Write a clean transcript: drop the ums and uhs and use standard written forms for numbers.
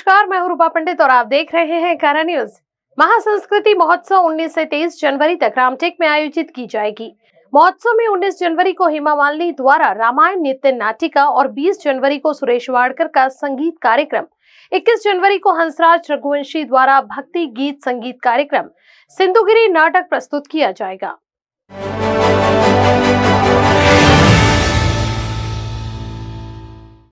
नमस्कार, मैं हूं रूपा पंडित और आप देख रहे हैं कारा न्यूज। महासंस्कृति महोत्सव 19 से 23 जनवरी तक रामटेक में आयोजित की जाएगी। महोत्सव में 19 जनवरी को हेमा मालिनी द्वारा रामायण नृत्य नाटिका और 20 जनवरी को सुरेश वाडकर का संगीत कार्यक्रम, 21 जनवरी को हंसराज रघुवंशी द्वारा भक्ति गीत संगीत कार्यक्रम सिंधुगिरी नाटक प्रस्तुत किया जाएगा।